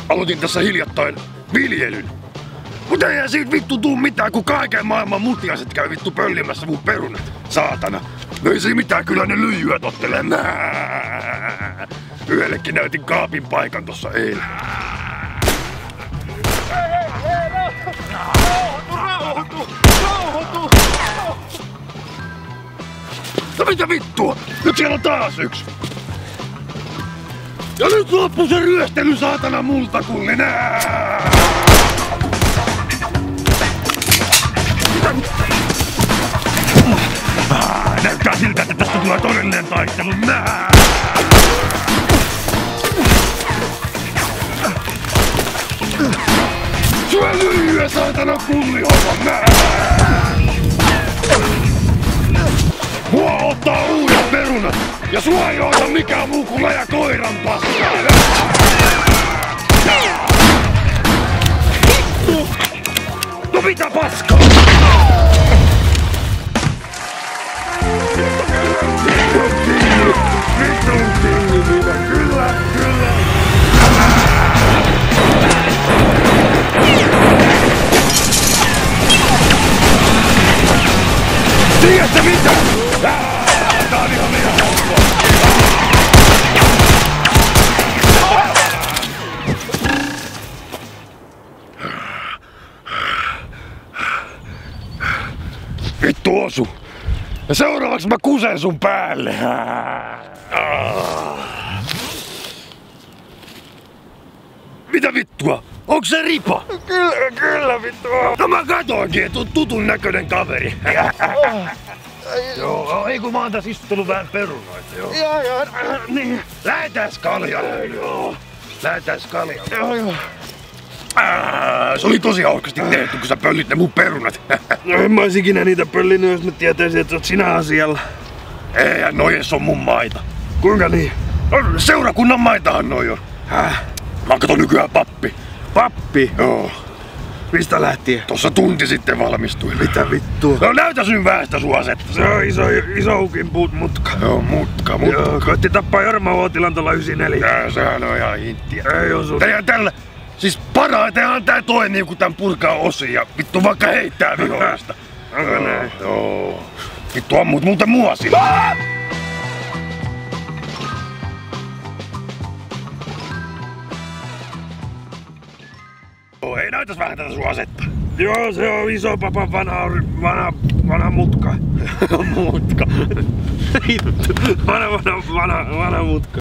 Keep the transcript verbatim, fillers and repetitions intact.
aloitin tässä hiljattain viljelyn. Mut eihän siitä vittu tuu mitään, kun kaiken maailman mutiaiset käy vittu pöllimässä mun perunat. Saatana. No ei siinä mitään, kyllä ne lyijyä tottelee. Yhdellekin näytin kaapin paikan tossa eilen. Rauhoitu! Rauhoitu! No mitä vittua? Nyt siellä on taas yksi. Ja nyt loppu se ryöstely saatana multakullinen. Ah, näyttää siltä, että tästä tulee todellinen taistelu. Nää. Syö lyhyä saatana kullihomma. Nää. Mua ottaa uudet perunat ja sua ei ota mikään muu kuin läjä koiran paskaa. No mitä paskaa? Kyllä, kyllä. Tiedätkö mitä? Tää on ihan liian helppoa. Vittu osu. Ja seuraavaksi mä kusen sun päälle. Mitä vittua? Onks se Ripa? Kyllä, kyllä vittua. No mä katoinkin, et on tutun näköinen kaveri. Joo, ei kun mä oon tässä istuttanut vähän perunoita, joo. Joo, joo. Niin. Lähetääs kaljaa. Joo. Lähetääs kaljaa. Joo, joo. Se oli tosi hauskasti tehty, kun sä pöllit ne mun perunat. No en mä ois ikinä niitä pöllinyt, jos mä tietäisin, että oot sinä asialla. Eihän noi edes on mun maita. Kuinka niin? No, seurakunnan maitahan noi on. Häh? Mä katon nykyään pappi. Pappi? Joo. Mistä lähtien? Tossa tunti sitten valmistuin. Mitä vittua? No näytäs nyt väestä sun asetta. Se on iso, iso ukin puut mutka. Joo, mutka, mutka. Joo, koitti tappaa Jorma Uotilan tuolla yhdeksänkymmentäneljä. Tää, sehän on ihan hinttiä. Ei osu. Eihän tällä... Siis parhaitenhan tää toimii, kun tän purkaa osia ja vittu vaikka heittää vihollista. Onko näin? Joo. Vittu ammut muuten mua sillä. Joo, ei näytäs vähän tätä sun asetta. Joo, se on iso papan vanha, vanha, vanha mutka. Mutka. vanha, vanha, vanha, vanha mutka.